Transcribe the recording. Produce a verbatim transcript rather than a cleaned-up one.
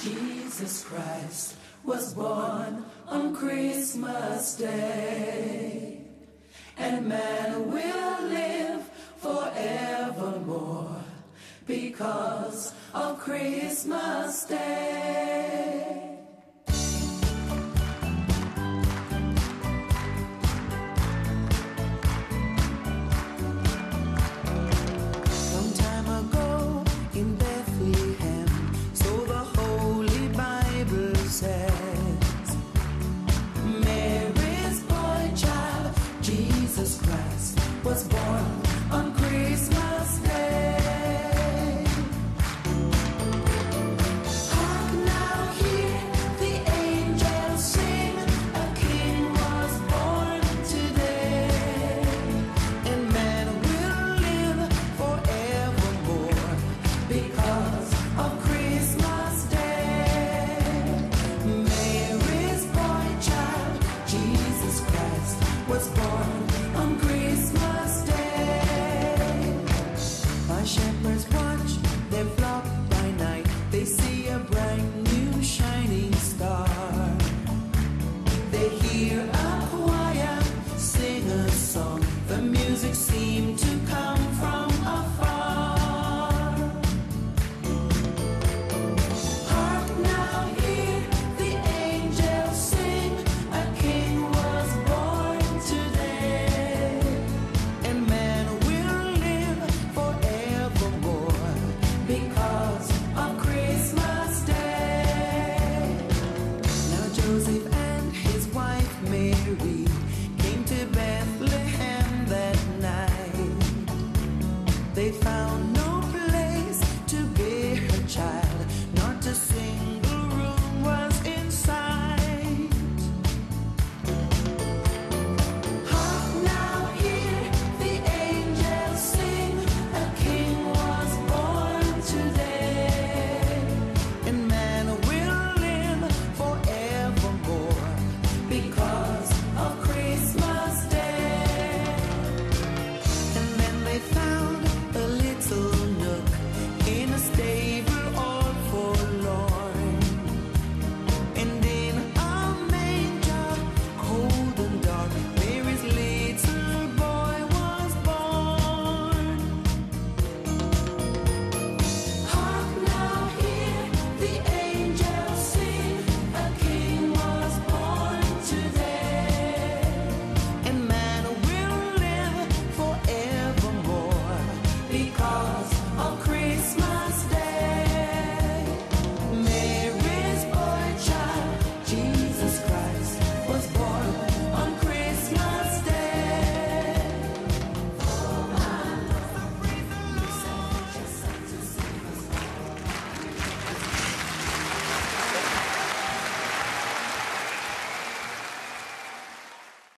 Jesus Christ was born on Christmas Day, and man will live forevermore because of Christmas Day. Was born on Christmas Day. Hark now, hear the angels sing, a king was born today, and man will live forevermore because of Christmas Day. Mary's boy child, Jesus Christ, was born on Christmas Day. Shepherds watch their flock by night. They see a bright new shining star. They hear a choir sing a song. The music seemed to come from afar. Hark now, hear the angels sing, a king was born today, and man will live forevermore because of Christmas Day. Now Joseph and his wife Mary came to Bethlehem that night. They found no place to bear her child, not a single room was in sight. Hark now, hear the angels sing, a king was born today, and man will live forevermore because of Christmas Day. And then they found a little nook in a stable all forlorn, and in a manger, cold and dark, Mary's little boy was born. Hark now, hear the angels sing, a king was born today, and man will live forevermore because